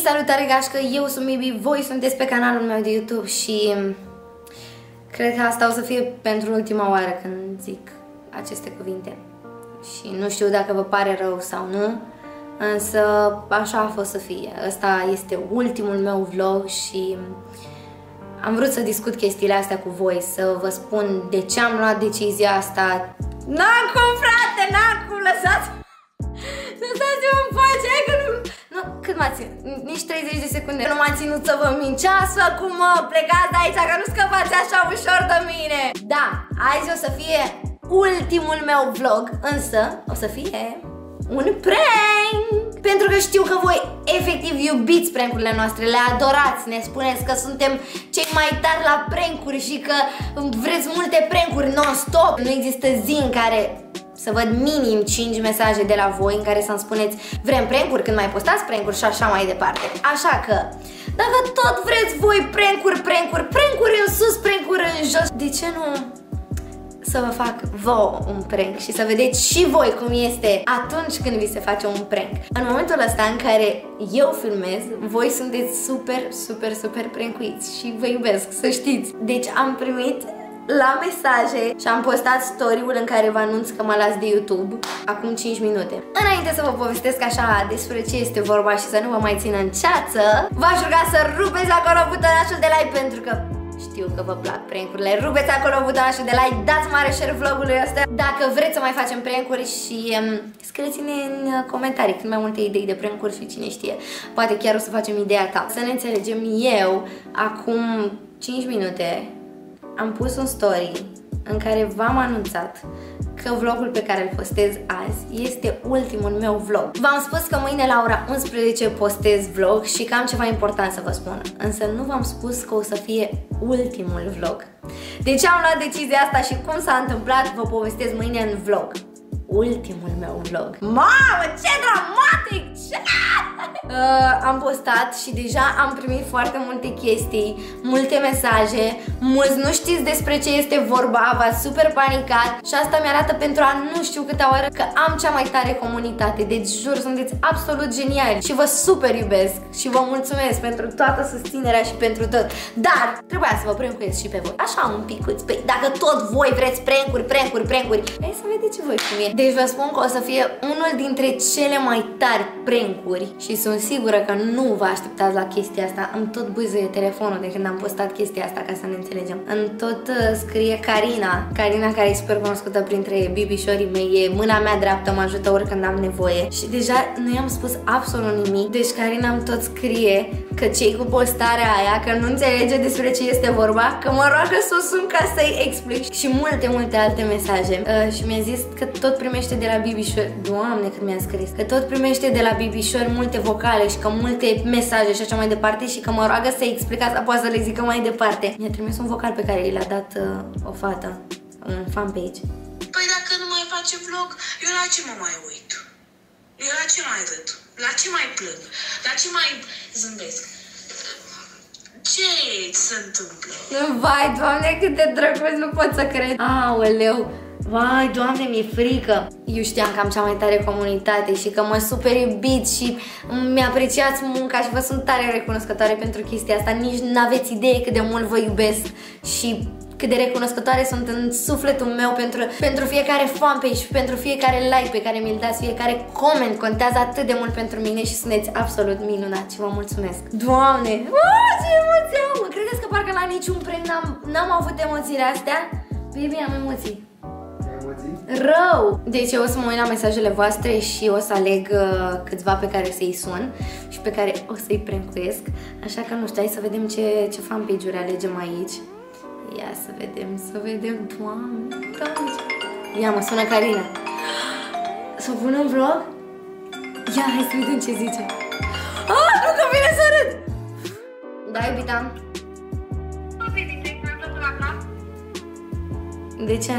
Salutare gașcă, eu sunt Mibi, voi sunteți pe canalul meu de YouTube și cred că asta o să fie pentru ultima oară când zic aceste cuvinte. Și nu știu dacă vă pare rău sau nu, însă așa a fost să fie. Ăsta este ultimul meu vlog și am vrut să discut chestiile astea cu voi, să vă spun de ce am luat decizia asta. N-am cum, frate, n-am cum, lăsați-mă în pace, hai că nu, cât m-a ținut? Nici 30 de secunde nu m-a ținut să vă minceasă, acum plecați de aici, că nu scăpați așa ușor de mine. Da, azi o să fie ultimul meu vlog, însă o să fie un prank! Pentru că știu că voi efectiv iubiți prank-urile noastre, le adorați, ne spuneți că suntem cei mai tari la prank-uri și că vreți multe prank-uri non-stop. Nu există zi în care să văd minim 5 mesaje de la voi în care să-mi spuneți vrem prank-uri, când mai postați prank-uri și așa mai departe. Așa că, dacă tot vreți voi prank-uri în sus, prank-uri în jos, de ce nu să vă fac vouă un prank și să vedeți și voi cum este atunci când vi se face un prank. În momentul ăsta în care eu filmez, voi sunteți super prankuiți și vă iubesc, să știți. Deci am primit la mesaje și am postat story-ul în care vă anunț că mă las de YouTube acum 5 minute. Înainte să vă povestesc așa despre ce este vorba și să nu vă mai țin în ceață, v-aș ruga să rupeți acolo butonașul de like, pentru că știu că vă plac prank-urile. Rupeți acolo butonașul de like, dați mare share vlogului ăsta dacă vreți să mai facem prank-uri și scrieți-ne în comentarii cât mai multe idei de prank-uri și cine știe, poate chiar o să facem ideea ta. Să ne înțelegem, eu acum 5 minute am pus un story în care v-am anunțat că vlogul pe care îl postez azi este ultimul meu vlog. V-am spus că mâine la ora 11 postez vlog și că am ceva important să vă spun, însă nu v-am spus că o să fie ultimul vlog. De ce am luat decizia asta și cum s-a întâmplat, vă povestesc mâine în vlog. Ultimul meu vlog. Mamă, ce dramatic! Am postat și deja am primit foarte multe chestii, multe mesaje, mulți nu știți despre ce este vorba, v-ați super panicat și asta mi-arată pentru a nu știu câta oară că am cea mai tare comunitate. Deci jur, sunteți absolut geniali și vă super iubesc și vă mulțumesc pentru toată susținerea și pentru tot. Dar trebuia să vă prankuiesc și pe voi, așa un picuț. Păi dacă tot voi vreți prank-uri, hai să vedeți voi cum e. Deci vă spun că o să fie unul dintre cele mai tari prank-uri și sunt sigură că nu vă așteptați la chestia asta. Îmi tot bâzâie telefonul de când am postat chestia asta, ca să ne înțelegem. Îmi tot scrie Carina, care e super cunoscută printre bibișorii mei, e mâna mea dreaptă, mă ajută oricând am nevoie. Și deja nu i-am spus absolut nimic. Deci Carina îmi tot scrie că ce-i cu postarea aia, că nu înțelege despre ce este vorba, că mă roagă să o sun ca să-i explic și multe alte mesaje. Și mi-a zis că tot primește de la bibișori, Doamne cât mi-a scris, că tot primește de la bibișori multe vocale și că multe mesaje și așa mai departe și că mă roagă să-i explic asta, poate să le zică mai departe. Mi-a trimis un vocal pe care i l-a dat o fată în fanpage. Păi dacă nu mai face vlog, eu la ce mă mai uit? Eu la ce mai râd? La ce mai plâng? La ce mai zâmbesc? Ce se întâmplă? Vai, Doamne, cât de drăguț, nu pot să cred. Aoleu, vai, Doamne, mi-e frică. Eu știam că am cea mai tare comunitate și că mă super iubiți și mi-apreciați munca și vă sunt tare recunoscătoare pentru chestia asta. Nici n-aveți idee cât de mult vă iubesc și cât de recunoscătoare sunt în sufletul meu pentru fiecare fanpage și pentru fiecare like pe care mi-l dați, fiecare comment contează atât de mult pentru mine și sunteți absolut minunați și vă mulțumesc. Doamne, ce emoție am! Credeți că parcă la niciun prank n-am avut emoțiile astea? Baby, am emoții. Rău! Deci eu o să mă uit la mesajele voastre și o să aleg câțiva pe care să-i sun și pe care o să-i prankuiesc. Așa că nu știu, hai să vedem ce fanpage-uri alegem aici. Ia să vedem, Doamne. Ia, mă sună Carina. Să o pun în vlog? Ia, hai să vedem ce zice. Nu că vine să râd! Da, iubita? De ce?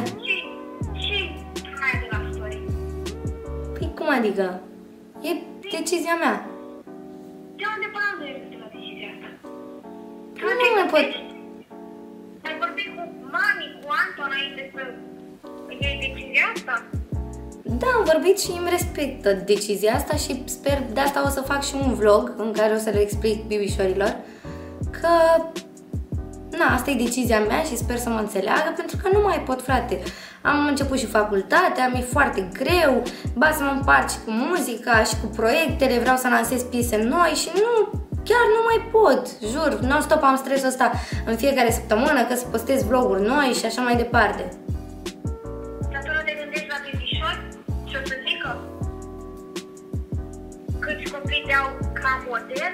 Păi cum adică? E decizia mea. De unde până nu ești la decizia asta? Nu mai pot. Ai vorbit cu mami, cu Anto înainte să iei decizia asta? Da, am vorbit și îmi respectă decizia asta și sper, de asta o să fac și un vlog în care o să le explic bibișorilor că na, asta e decizia mea și sper să mă înțeleagă, pentru că nu mai pot, frate. Am început și facultatea, mi-e foarte greu, ba să mă împart și cu muzica și cu proiectele, vreau să lansez piese noi și nu, chiar nu mai pot, jur, non-stop am stresul ăsta în fiecare săptămână, că să postez vloguri noi și așa mai departe. Dar tu nu te gândești la bibișori? Ce o să zică? Câți copii te-au ca model?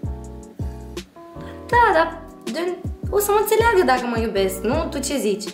Da, dar o să mă înțeleagă dacă mă iubesc, nu? Tu ce zici?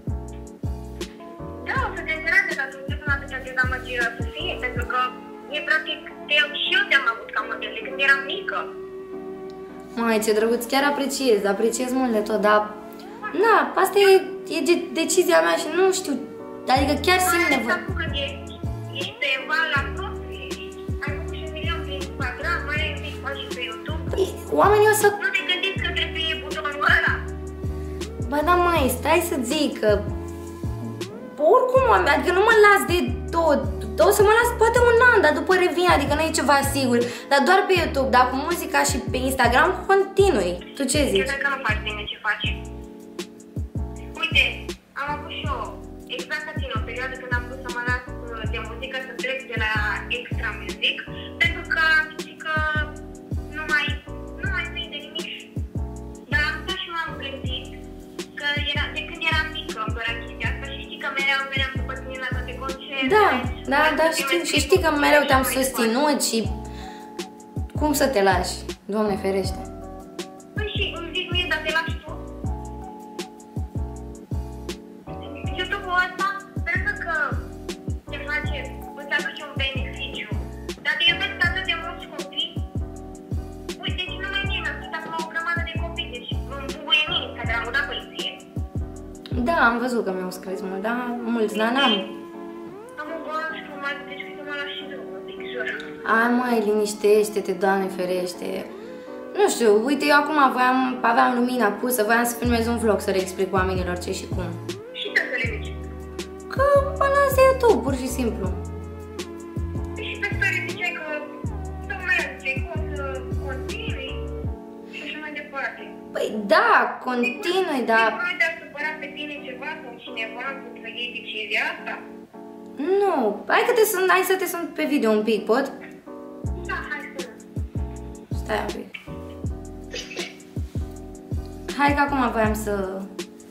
Da, o să te înțeleagă, dar tu nu am atâta dezamăgire să fie, pentru că e practic, și eu te-am avut ca model de când eram mică. Mai, ce drăguț, chiar apreciez mult de tot, dar na, asta e decizia mea și nu știu, adică chiar simt nevoie. Mai ales acum când ești pe val la tot, ai făcut și 1 milion pe Instagram, mai ai un pic faci și pe YouTube. Păi, oamenii o să... Nu te gândiți că trebuie butonul ăla? Ba da, mai, stai să zic că... Oricum, adică nu mă las de tot. O să mă las poate un an, dar după revin, adică nu e ceva sigur. Dar doar pe YouTube, dar cu muzica și pe Instagram continui. Tu ce zici? Eu cred că nu faci bine ce faci. Uite, am avut și eu, exact ca tine, o perioadă când am vrut să mă las de muzică, să plec de la Extra Music, pentru că am zis că nu mai prinde nimic. Dar am stat și m-am gândit că de când eram mică îmi dorea chestia asta și știi că mereu veneam după tine la toate concertele. Da, știu. Și știi că mereu te-am susținut și... Cum să te lași? Doamne ferește. Păi și îmi zic mie, dar te lași tu? YouTube-ul ăsta, pentru că te face, îți aduce un beneficiu, dar te iubesc atât de mulți copii. Uite, și numai mie mi-a spus acum o grămadă de copii, deci îmi bubuie în inimă, că am dat poliție. Da, am văzut că mi-au scris mult, da, mulți, dar n-am. Am un bonus frumos, deci că mă lași și eu, un pic jur. Ai, măi, liniștește-te, Doamne ferește. Nu știu, uite, eu acum aveam lumina pusă, voiam să filmez un vlog să le explic oamenilor ce și cum. Și ce să le zici? Că mă las de YouTube, pur și simplu. Și pe story ziceai că tocmai ziceai că o să continui și așa mai departe. Păi da, continui, dar... Nu te-a supărat pe tine ceva sau cineva să iei decizia asta? Nu, hai să te sun pe video un pic, pot? Da, hai să... Stai un pic. Hai că acum voiam să...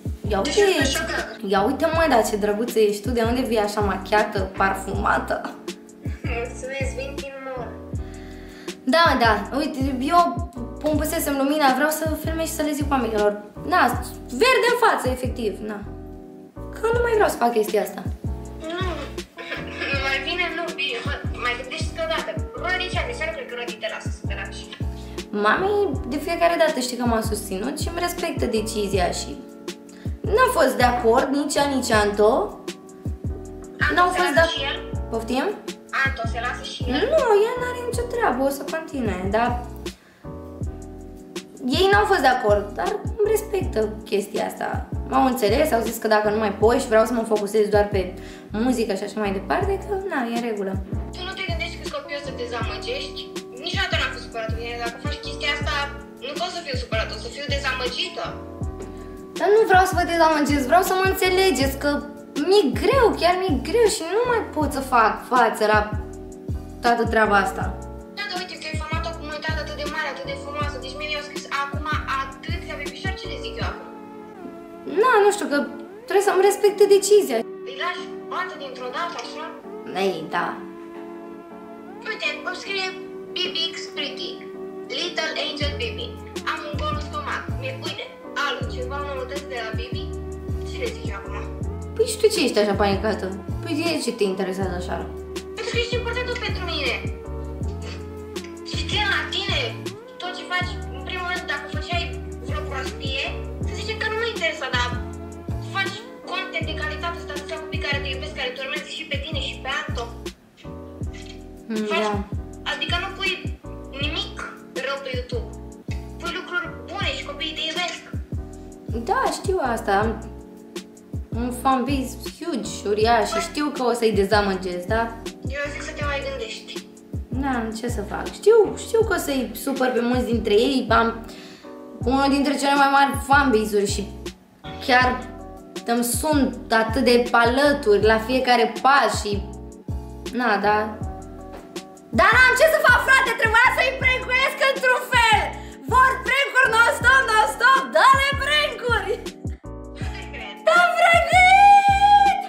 Ia uite măi, dar ce drăguță ești tu, de unde vii așa machiată, parfumată? Mulțumesc, vin din mor. Da, uite, eu pusesem lumina, vreau să filmez și să le zic oamenilor. Da, verde în față, efectiv, na. Că nu mai vreau să fac chestia asta. Nu, mai bine nu, bine, mai gândește-te odată. Rodii cea de seară, cred că Rodii te lasă să te lași. Mami de fiecare dată știi că m-a susținut și îmi respectă decizia și n-am fost de acord nici ea, nici Anto. N-au fost de acord. Poftim? Anto se lasă și el? Nu, ea n-are nicio treabă, o să continue, dar ei n-au fost de acord, dar îmi respectă chestia asta. M-au înțeles, au zis că dacă nu mai pot și vreau să mă focusez doar pe muzică și așa mai departe, că na, e în regulă. Tu nu te gândești că copiii o să te dezamăgești? Niciodată n-am fost supărat cu tine, dacă faci chestia asta, nu că o să fiu supărat, o să fiu dezamăgită. Dar nu vreau să vă dezamăgesc, vreau să mă înțelegeți că mi-e greu, chiar mi-e greu și nu mai pot să fac față la toată treaba asta. Da, dar uite că ai format o comunitate atât de mare, atât de frumoasă, deci mie mi-au scris acum atâția bebișori, ce le zic eu acum? Na, nu știu, că trebuie să-mi respecte decizia. Îi lași bată dintr-o dată, așa? Ei, da. Uite, îmi scrie BBX Pretty, Little Angel Baby. Am un gol în stomac. Uite, altceva noutăți de la Baby? Ce le zic eu acum? Păi și tu ce ești așa panicată? Păi de ce te interesează așa? Pentru că ești importantă pentru mine. Și chiar la tine, tot ce faci, în primul rând, dacă făceai vreo prostie, să zicem că nu mă interesa, dar faci content de calitate, să atâția copii care te iubesc, care te urmezi și pe tine și pe Anto. Da. Adică nu pui nimic rău pe YouTube. Pui lucruri bune și copiii te iubesc. Da, știu asta. Am un fanbase huge, uriaș și știu că o să-i dezamăgesc, da? Eu zic să te mai gândești. Da, ce să fac? Știu că o să-i supăr pe mulți dintre ei, am unul dintre cele mai mari fanbase-uri și chiar îmi sunt atât de alături la fiecare pas și... Na, da... Dar n-am ce să fac, frate, trebuia să-i prankuiesc într-un fel! Vor prank-uri non-stop, dă-le prank-uri! Nu te cred. Te-am prankuit!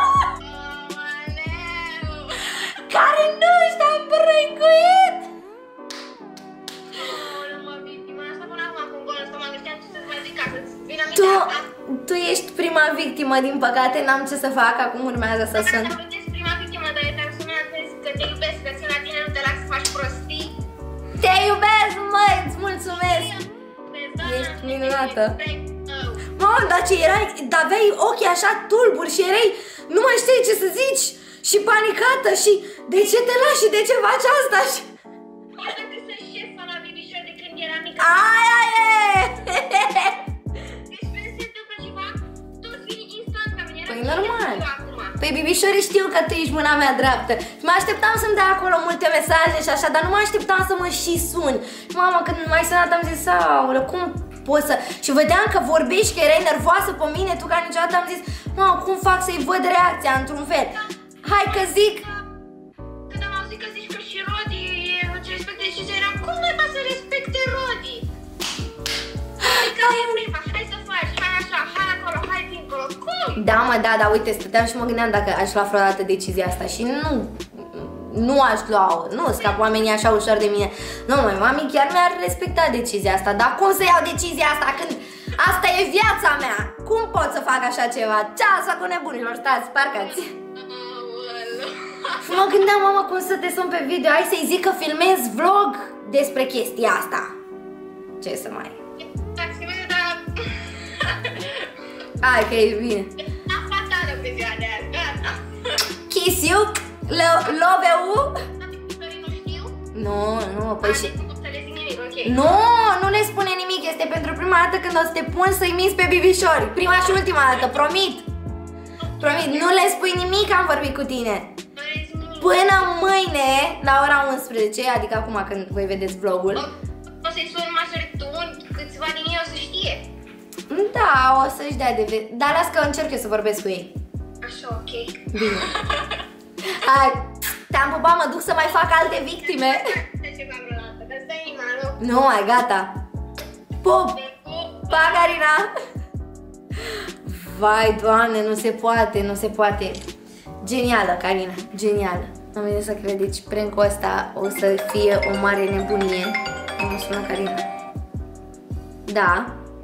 Care nu te-am prankuit! Tu ești prima victimă, din păcate, n-am ce să fac, acum urmează să sun. Dacă ești prima victimă, dar eu te-am sunat că te iubesc, că țin la tine, nu te las să faci prostii. Te iubesc, măi, îți mulțumesc! Ești minunată! Mamă, dar ce erai, aveai ochii așa tulburi și erai, nu mai știi ce să zici și panicată și de ce te lași și de ce faci asta și... Poate că sunt șefa la Bibișor de când era mică. Aia e! Deci când se întâmplă ceva, toți vin instant la mine. Păi normal. Păi Bibișori, știu că tu ești mâna mea dreaptă. Mă așteptam să-mi dea acolo multe mesaje și așa, dar nu mă așteptam să mă și suni. Mama, când m-ai sunat am zis, aoleu, cum poți să... Și vedeam că vorbești, că erai nervoasă pe mine, tu ca niciodată am zis, mama, cum fac să-i văd reacția într-un fel? Hai că zic... Când am auzit că zici că și Rodi îți respecte decizia, eram, cum mai va să respecte Rodi? Hai să faci, hai așa, hai acolo, hai dincolo, cum? Da, mă, da, uite, stăteam și mă gândeam dacă aș lua vreodată decizia asta și nu aș lua-o, nu scap oamenii așa ușor de mine. Nu, măi, mami chiar mi-ar respecta decizia asta, dar cum să iau decizia asta când asta e viața mea? Cum pot să fac așa ceva? Ce asta cu nebunilor, stați, parcați. Și mă gândeam, mama, cum să te sun pe video, hai să-i zic că filmez vlog despre chestia asta. Ce să mai... Hai că e bine. Am fatală pe ziua de azi, gata. Kiss you, love you. Nu știu? Nu, păi și... Nu le spune nimic, este pentru prima dată când o să te pun să-i minți pe Bibișori. Prima și ultima dată, promit. Promit, nu le spui nimic, am vorbit cu tine. Până mâine, la ora 11, adică acum când voi vedeți vlogul. O să-i suni masări tu, câțiva din ei o să știe. Da, o să-și dea de vedere. Dar las că încerc eu să vorbesc cu ei. Așa, ok. Bine. Hai, te-am pupat, mă duc să mai fac alte victime. Nu, mai gata. Pup! Pa, Carina! Vai, Doamne, nu se poate, nu se poate. Genială, Carina, genială. Am venit să cred, deci prank-ul ăsta o să fie o mare nebunie. Mă sună Carina. Da.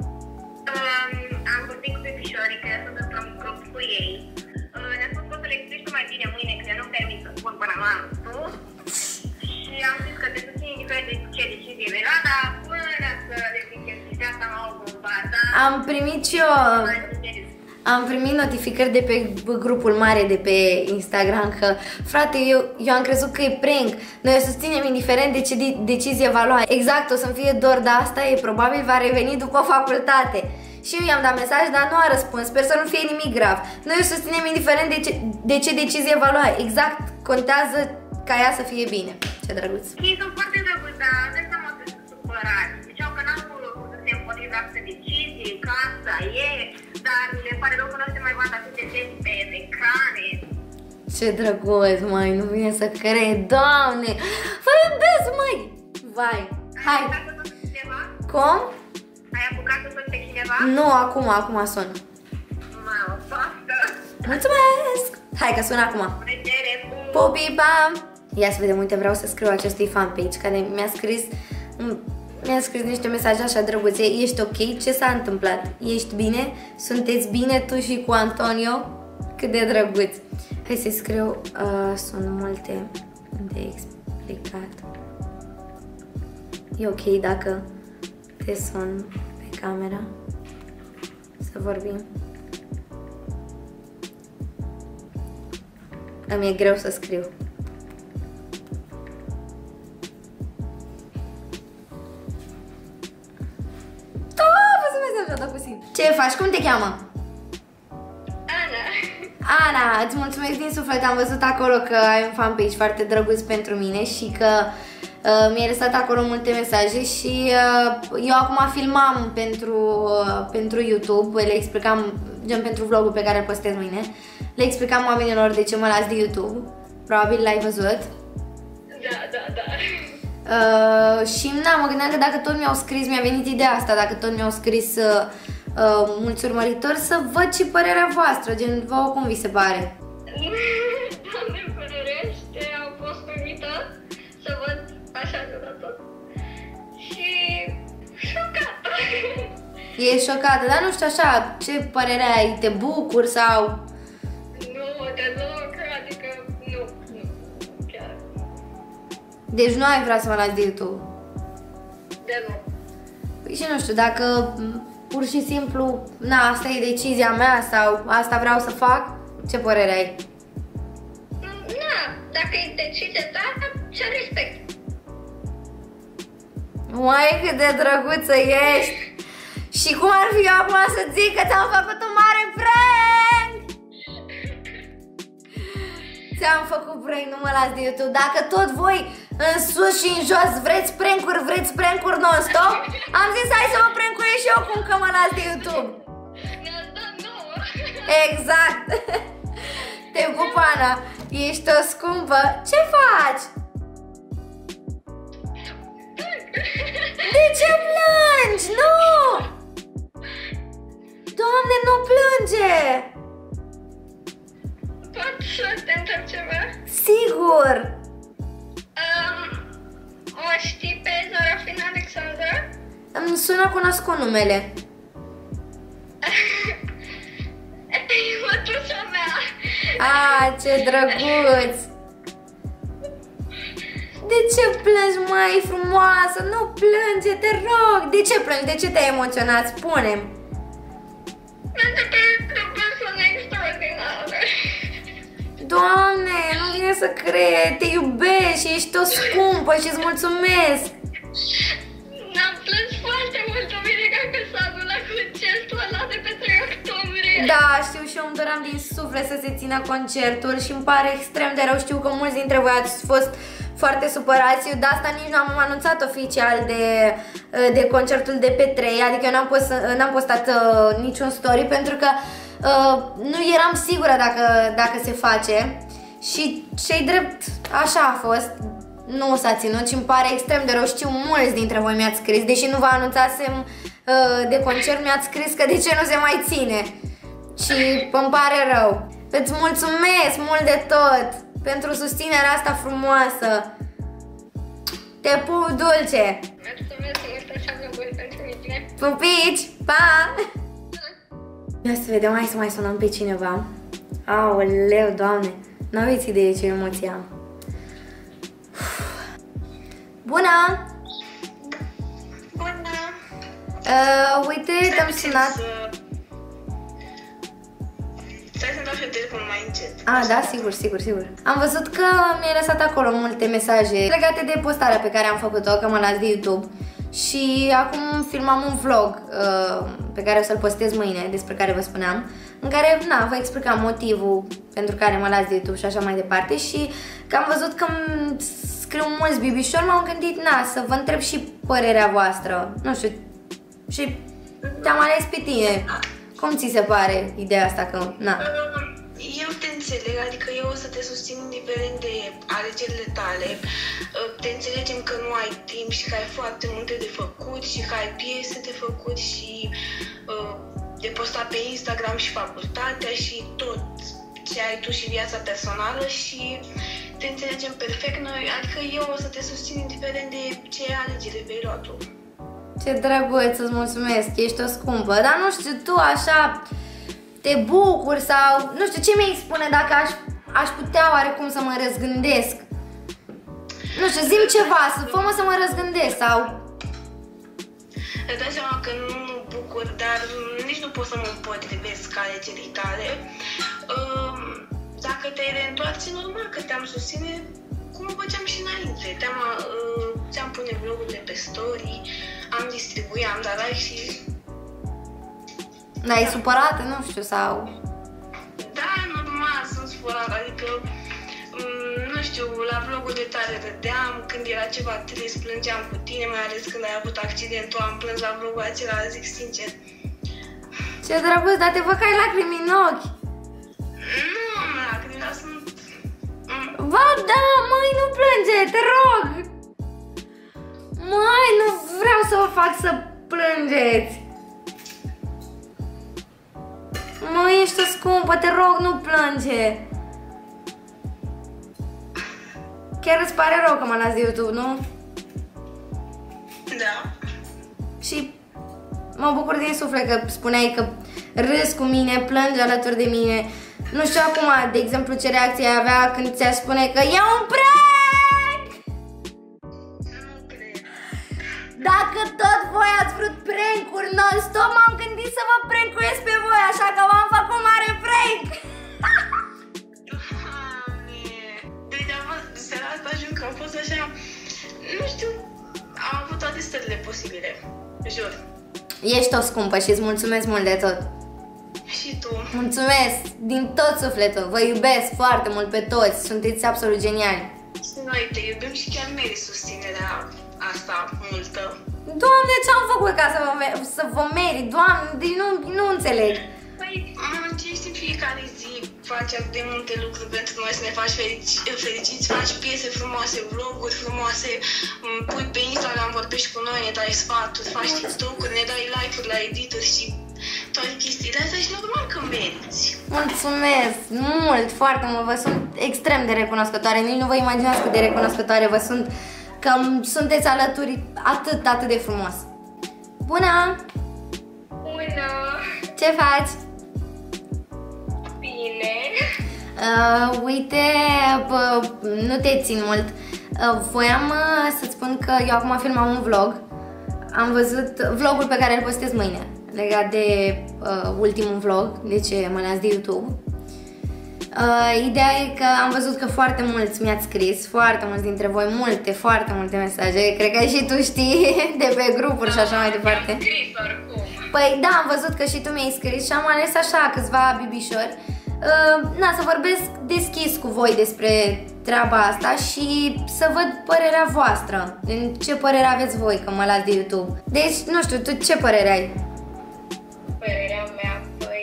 Am vorbit cu Bibișori, că sunt într-un grup cu ei. Ne-a spus că o să le explici tu mai bine mâine, că eu nu permit să spun până la anul. Și am zis că te susțin indiferent de ce decizie vei lua, dar până să le zic chestia asta m-au bombardat. Am primit și eu... Am primit notificări de pe grupul mare de pe Instagram că, frate, eu am crezut că e prank. Noi o susținem indiferent de ce decizie va lua. Exact, o să-mi fie dor, dar asta e, probabil va reveni după facultate. Și eu i-am dat mesaj, dar nu a răspuns. Sper să nu fie nimic grav. Noi o susținem indiferent de ce decizie va lua. Exact, contează ca ea să fie bine. Ce drăguț. Ei sunt foarte drăguți, dar de seama că sunt supărați. Ziceau că n-am putut să se împotriva această decizie, că asta e, dar le pare rău că nu se mai vadă atât de des pe ecrane. Ce drăguț, măi, nu vine să cred, Doamne! Vă iubesc, măi! Vai, hai! Ai apucat să sun pe cineva? Cum? Ai apucat să sun pe cineva? Nu, acum sun. Mamă, poftă! Mulțumesc! Hai că sun acum. Vedere, Pupi, pam! Ia să vedem, uite, vreau să scriu acestui fanpage care mi-a scris niște mesaje așa drăguțe. Ești ok? Ce s-a întâmplat? Ești bine? Sunteți bine tu și cu Antonio? Cât de drăguț! Hai să-i scriu, sunt multe de explicat. E ok dacă te sun pe camera să vorbim? Îmi e greu să scriu. Ce faci? Cum te cheamă? Ana. Ana, îți mulțumesc din suflet, am văzut acolo că ai un fanpage foarte drăguț pentru mine și că mi-ai lăsat acolo multe mesaje și eu acum filmam pentru YouTube, le explicam, gen pentru vlogul pe care îl postez mâine, le explicam oamenilor de ce mă las de YouTube, probabil l-ai văzut. Da. Și na, mă gândeam că dacă tot mi-au scris, mi-a venit ideea asta, dacă tot mi-au scris mulți urmăritori, să văd și părerea voastră, gen, vouă cum vi se pare? Doamne ferește, am fost uimită să văd așa de tot. Și șocată. E șocată, dar nu știu așa, ce părere ai, te bucuri sau... Nu, deloc, adică nu, chiar. Deci nu ai vrea să mă lași de YouTube? Deloc. Păi și nu știu, dacă pur și simplu, na, asta e decizia mea sau asta vreau să fac, ce părere ai? Na, dacă e decizia ta, ce respect. Măi, cât de drăguță ești! Și cum ar fi eu acum să zic că ți-am făcut un mare prank? Ți-am făcut prank, nu mă las de YouTube. Dacă tot voi în sus și în jos vreți prank-uri non-stop, am zis hai să mă prankuiesc și eu cum că mă las de YouTube. Exact. Te pup, Ana. Ești o scumpă. Ce faci? De ce plângi? Nu! Doamne, nu plânge! Pot să te întreb ceva? Sigur! O știi pe Zarafina Alexandra? Îmi sună cunoscut numele. E mătușa mea. Ce drăguț! De ce plângi, mai frumoasă? Nu plânge, te rog! De ce plângi? De ce te-ai emoționat? Spune-mi! Pentru că ești o persoană extraordinară. Doamne, nu vine să cred! Te iubesc și ești o scumpă și îți mulțumesc! N-am plâns foarte mult duminica că s-a anulat concertul ăla de pe 3 octombrie. Da, știu și eu îmi doream din suflet să se țină concertul și îmi pare extrem de rău. Știu că mulți dintre voi ați fost foarte supărați. Eu de asta nici nu am anunțat oficial de concertul de pe 3, adică eu n-am postat niciun story pentru că nu eram sigură dacă se face și ce-i drept, așa a fost. Nu s-a ținut și îmi pare extrem de rău. Știu mulți dintre voi mi-ați scris, deși nu vă anunțasem de concert, mi-ați scris că de ce nu se mai ține. Și îmi pare rău. Îți mulțumesc mult de tot pentru susținerea asta frumoasă. Te pup dulce. Mulțumesc mult, așa nevoie pentru mine. Pupici, pa! Ia să vedem, hai să mai sunăm pe cineva. Aoleu, Doamne, n-aveți idee ce emoție am. Bună! Bună! Uite, te-am sunat. Stai să-mi dau și telefonul mai încet. Da, sigur. Am văzut că mi-ai lăsat acolo multe mesaje legate de postarea pe care am făcut-o, că mă las de YouTube. Și acum filmam un vlog pe care o să-l postez mâine, despre care vă spuneam, în care, vă explicam motivul pentru care mă las de YouTube și așa mai departe. Și că am văzut că scriu mulți bibișori, m-am gândit, să vă întreb și părerea voastră. Nu știu, și te-am ales pe tine. Cum ți se pare ideea asta că, Eu te înțeleg, adică eu o să te susțin indiferent de alegerile tale. Te înțelegem că nu ai timp și că ai foarte multe de făcut și că ai piese de făcut și de postat pe Instagram și facultatea și tot ce ai tu și viața personală și te înțelegem perfect noi, adică eu o să te susțin indiferent de ce alegere vei lua tu. Ce drăguț, îți mulțumesc, ești o scumpă, dar nu știu, tu așa te bucuri sau, nu știu, ce mi-ai spune dacă aș putea oarecum să mă răzgândesc? Nu știu, zi-mi ceva, fă-mă să mă răzgândesc sau... Îți dai seama că nu mă bucur, dar nici nu pot să mă împotrivesc alegerii tale. Dacă te-ai reîntoarce, normal că te-am susține cum făceam și înainte. Ți-am pune vlogurile pe story, am distribuit, am dat like și... N-ai supărată, nu știu, sau... Da, normal. supărat, adică nu știu, la vlogul de tare râdeam, când era ceva trist plângeam cu tine, mai ales când ai avut accidentul, am plâns la vlogul acela, zic sincer. Ce drăguț, dar te văd că ai lacrimi în ochi. Nu am lacrimi, dar sunt... Ba da, măi, nu plânge, te rog. Măi, nu vreau să vă fac să plângeți. Măi, ești o scumpă, te rog, nu plânge. Chiar îți pare rău că mă las de YouTube, nu? Da. Și mă bucur din suflet că spuneai că râzi cu mine, plângi alături de mine. Nu știu acum, de exemplu, ce reacție ai avea când ți-aș spune că e un prank! Nu cred. Dacă tot voi ați vrut prank-uri non-stop, m-am gândit să vă prankuiesc pe voi, așa că v-am făcut mare prank! Deci am fost, seara asta jur că am fost așa, nu știu, am avut toate stările posibile, jur. Ești o scumpă și îți mulțumesc mult de tot. Și tu. Mulțumesc din tot sufletul, vă iubesc foarte mult pe toți, sunteți absolut geniali. Și noi te iubim și chiar meriți susținerea asta multă. Doamne, ce-am făcut ca să vă merit? Doamne, deci nu înțeleg. Păi, muncești în fiecare zi, faci atât de multe lucruri pentru noi să ne faci fericiți, faci piese frumoase, vloguri frumoase, pui pe Instagram, vorbești cu noi, ne dai sfaturi, faci TikTok-uri, ne dai like-uri la edituri și toate chestiile astea și normal că meriți. Mulțumesc mult, foarte mult, vă sunt extrem de recunoscătoare, nici nu vă imaginați cât de recunoscătoare vă sunt că sunteți alături atât de frumos. Bună! Bună! Ce faci? Bine! Uite, nu te țin mult. Voiam să-ți spun că eu acum filmam un vlog. Am văzut vlogul pe care îl postez mâine, legat de ultimul vlog, de ce mă las de YouTube. Ideea e că am văzut că foarte mulți mi-ați scris, foarte mulți dintre voi, foarte multe mesaje. Cred că și tu știi, de pe grupuri și așa mai departe. Am scris oricum. Păi da, am văzut că și tu mi-ai scris și am ales așa câțiva bibișori. Să vorbesc deschis cu voi despre treaba asta și să văd părerea voastră. Ce părere aveți voi că mă las de YouTube? Deci, nu știu, tu ce părere ai? Părerea mea, păi...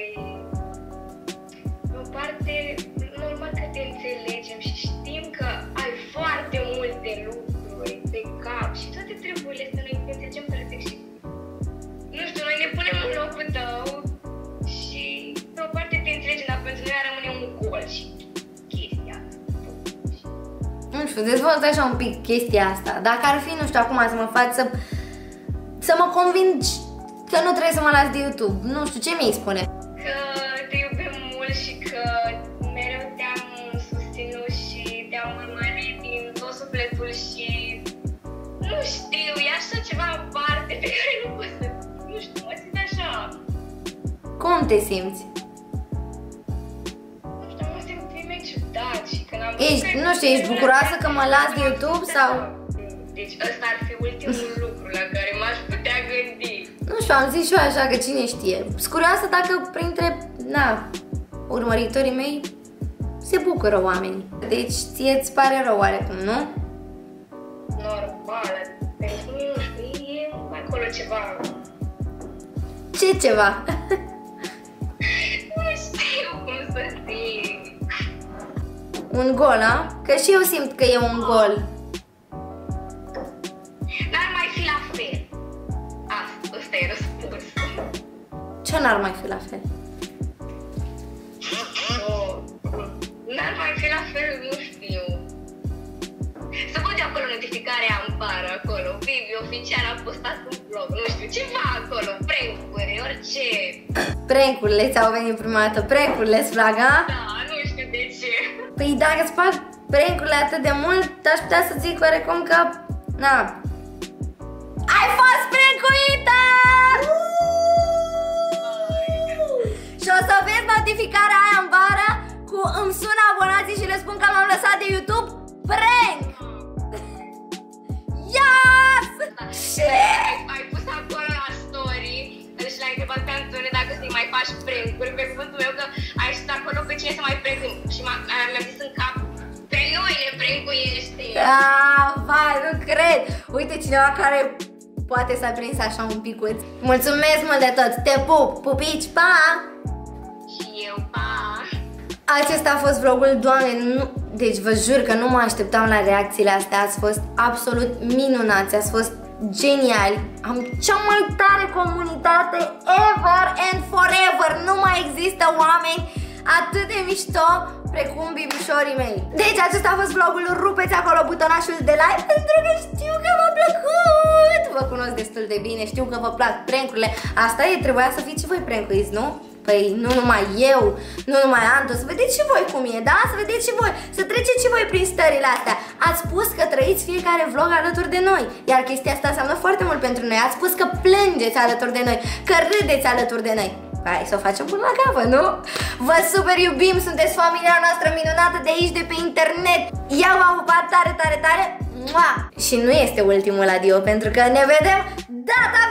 În parte, normal că te înțelegem și știm că ai foarte multe lucruri pe cap și toate treburile astea noi te înțelegem perfect și... Nu știu, noi ne punem în locul tău și pe o parte te înțelegem, dar pentru noi rămâne un gol și chestia asta. Nu știu, dezvoltă așa un pic chestia asta. Dacă ar fi, nu știu, acum să mă faci să mă convingi că nu trebuie să mă las de YouTube. Nu știu, ce mi-ai spune? Că te iubim mult și că mereu te-am susținut și te-am urmărit din tot sufletul și nu știu, e așa ceva aparte pe care nu pot să, nu știu, mă simt așa. Cum te simți? Nu știu, mă simt mai ciudat și când am... Nu știu, ești bucuroasă că mă las de YouTube sau... Deci ăsta ar fi ultimul lucru la care m-aș putea gândi. Nu știu, am zis și eu așa că cine știe. Sunt curioasă dacă printre, urmăritorii mei se bucură oamenii. Deci ție îți pare rău oarecum, nu? Normal, pentru mine nu știu, e acolo ceva. Ce ceva? Nu știu cum să zic. Un gol, a? Că și eu simt că e un gol. N-ar mai fi la fel. Asta e răspunsul. Ce n-ar mai fi la fel? N-ar mai fi la fel, nu știu. Să văd acolo notificarea Ampara, acolo. Vivi oficial a postat un vlog, nu știu, ceva acolo, prank-uri, orice. Prank-urile ți-au venit prima dată, prank-urile-ți plac, a? Da, nu știu de ce. Păi dacă îți plac prank-urile atât de mult, aș putea să zic oarecum că, ai fost prank-uită! Și o să vezi notificarea aia în bară cu îmi sună abonații și le spun că m-am lăsat de YouTube. Prank! Yes! Ai pus acolo la story și l-ai întrebat pe Antone dacă să-i mai faci faci prank-uri, pe cuvântul meu că ai stat acolo pe cine să mai prank și mi-a zis în cap, pe noi ne prankuiești. Vai, nu cred. Uite, cineva care poate s-a prins așa un picuț. Mulțumesc mult de tot, te pup, pupici, pa! Și eu, pa! Acesta a fost vlogul, Doamne, deci vă jur că nu mă așteptam la reacțiile astea, ați fost absolut minunați, ați fost geniali. Am cea mai tare comunitate ever and forever, nu mai există oameni atât de mișto precum bibișorii mei. Deci acesta a fost vlogul, rupeți acolo butonașul de like pentru că știu că v-a plăcut. Vă cunosc destul de bine, știu că vă plac prank-urile. Asta e, trebuia să fiți și voi prank-uiți, nu? Păi nu numai eu, nu numai Anto, să vedeți și voi cum e, da? Să vedeți și voi, să treceți și voi prin stările astea. Ați spus că trăiți fiecare vlog alături de noi, iar chestia asta înseamnă foarte mult pentru noi. Ați spus că plângeți alături de noi, că râdeți alături de noi. Hai să o facem până la capăt, nu? Vă super iubim, sunteți familia noastră minunată de aici, de pe internet. Eu v-am pupat tare, tare, tare. Mua! Și nu este ultimul adio, pentru că ne vedem data